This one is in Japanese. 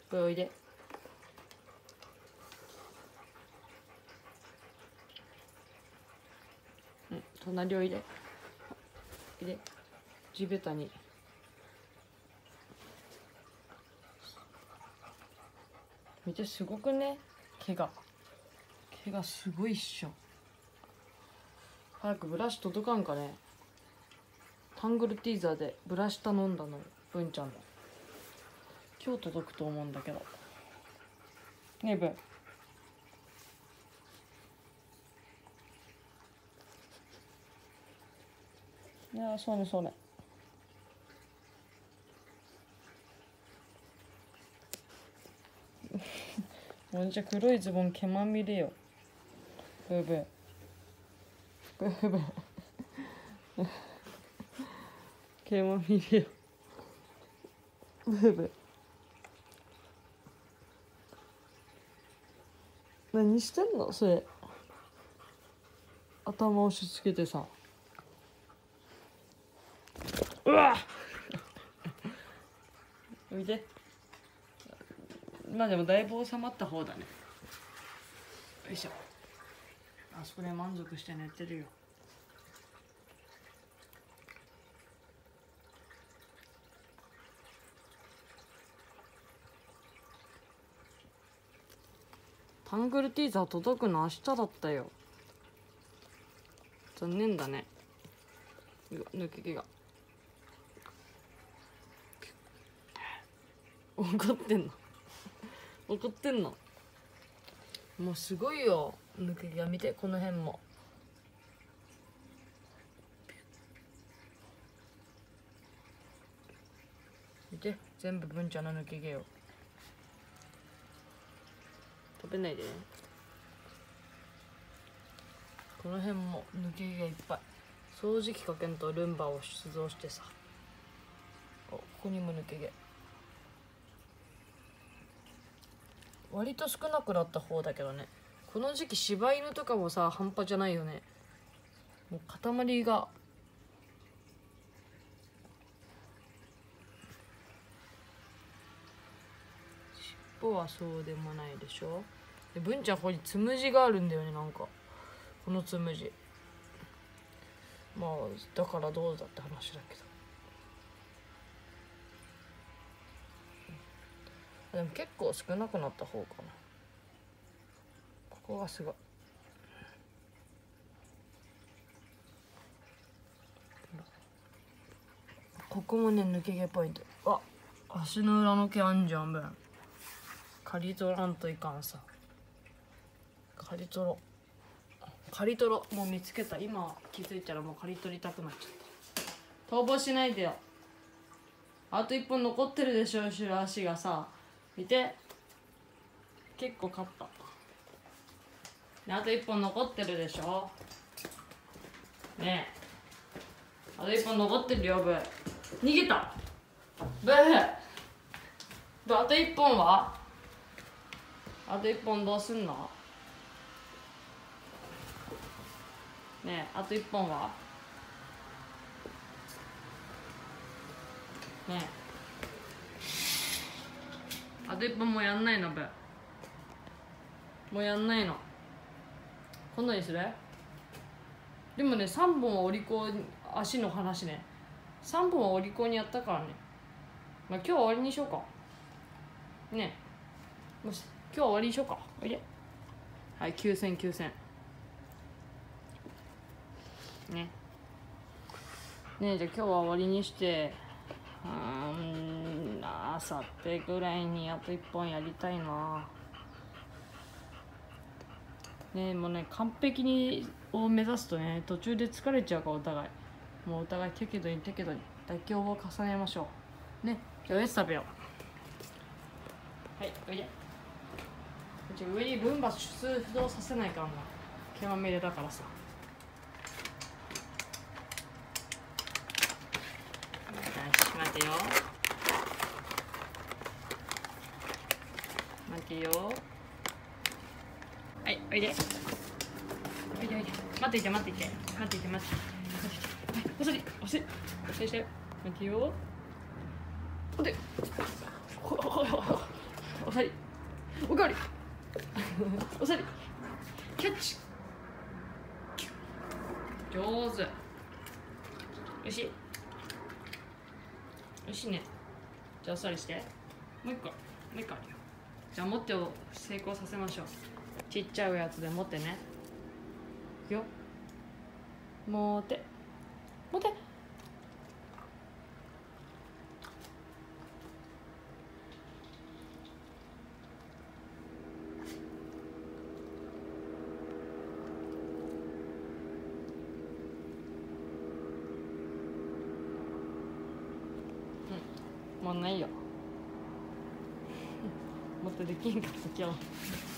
これおいで。うん、隣おいで。おいで。地べたに。見て、すごくね、毛がすごいっしょ。早くブラシ届かんかね。タングルティーザーでブラシ頼んだのよ、文ちゃんの。今日届くと思うんだけどねえ、文。いや、そうねそうね。もんじゃ黒いズボン毛まみれよ。ブーブーブーブー毛まみれよ。ブーブー何してんのそれ。頭押し付けてさ。うわおいで。まあでもだいぶ収まった方だね。よいしょ。あそこで満足して寝てるよ。タングルティーザー届くの明日だったよ。残念だね。抜け毛が怒ってんの怒ってんの。もうすごいよ、抜け毛が。見て、この辺も。見て、全部文ちゃんの抜け毛よ。食べないでね。この辺も抜け毛がいっぱい。掃除機かけんとルンバを出動してさ。ここにも抜け毛。割と少なくなった方だけどね。この時期柴犬とかもさ、半端じゃないよね。もう塊が。尻尾はそうでもないでしょ。で、文ちゃんここにつむじがあるんだよね。なんかこのつむじ、まあだからどうだって話だけど。でも結構少なくなった方かな。ここがすごい。ここもね、抜け毛ポイント。あ、足の裏の毛あんじゃん。刈り取らんといかんさ。刈り取ろう。刈り取ろう。もう見つけた。今気づいたらもう刈り取りたくなっちゃった。逃亡しないでよ。あと1本残ってるでしょ、後ろ足がさ。見て、結構カッタ。ね、あと1本残ってるでしょ。ねえ、あと1本残ってるよ。ブー逃げた。ブーブー、あと1本は。あと1本どうすんの。ねえ、あと1本は。ねえ、あと1本もうやんないの。ブーもうやんないの。今度にする。でもね、3本はお利口。足の話ね、3本はお利口にやったからね。まあ今日は終わりにしようかね。もし今日は終わりにしようか。おいで。はい、9000ね。ねえ、じゃあ今日は終わりにして、あさってぐらいにあと1本やりたいな。ねえ、もうね、完璧にを目指すとね、途中で疲れちゃうから、お互い。もうお互い適度に妥協を重ねましょうね。じゃあおやつ食べよう。はい、おいで。上にルンバ出動させないからな。毛まみれだからさ。よし、待てよ待てよ。はい、おいで。おいでおいで。待っていて。はい、お尻して待てよ。ほんで、ほい。 さりおかわりおさりキャッチ上手。おいしいおいしいね。じゃあおさりして。もう一個あるよ。じゃあ持ってを成功させましょう。ちっちゃいおやつで持ってね。いくよ。持て持て。もうないよ。もっとできんかった今日。